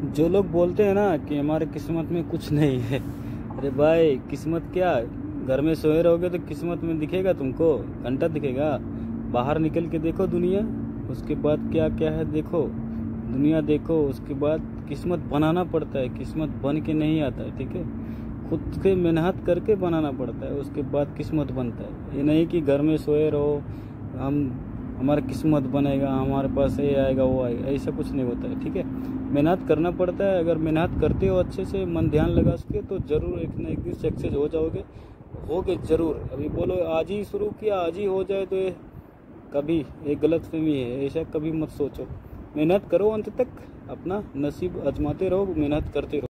जो लोग बोलते हैं ना कि हमारे किस्मत में कुछ नहीं है, अरे भाई किस्मत क्या, घर में सोए रहोगे तो किस्मत में दिखेगा तुमको, घंटा दिखेगा। बाहर निकल के देखो दुनिया, उसके बाद क्या क्या है देखो, दुनिया देखो, उसके बाद किस्मत बनाना पड़ता है, किस्मत बन के नहीं आता है, ठीक है। खुद से मेहनत करके बनाना पड़ता है, उसके बाद किस्मत बनता है। ये नहीं कि घर में सोए रहो हमारा किस्मत बनेगा, हमारे पास ये आएगा वो आएगा, ऐसा कुछ नहीं होता है, ठीक है। मेहनत करना पड़ता है, अगर मेहनत करते हो अच्छे से, मन ध्यान लगा सके तो ज़रूर एक ना एक दिन सक्सेस हो जाओगे, होगे ज़रूर। अभी बोलो आज ही शुरू किया आज ही हो जाए तो ये कभी एक गलतफहमी है, ऐसा कभी मत सोचो। मेहनत करो अंत तक, अपना नसीब आजमाते रहो, मेहनत करते रहो।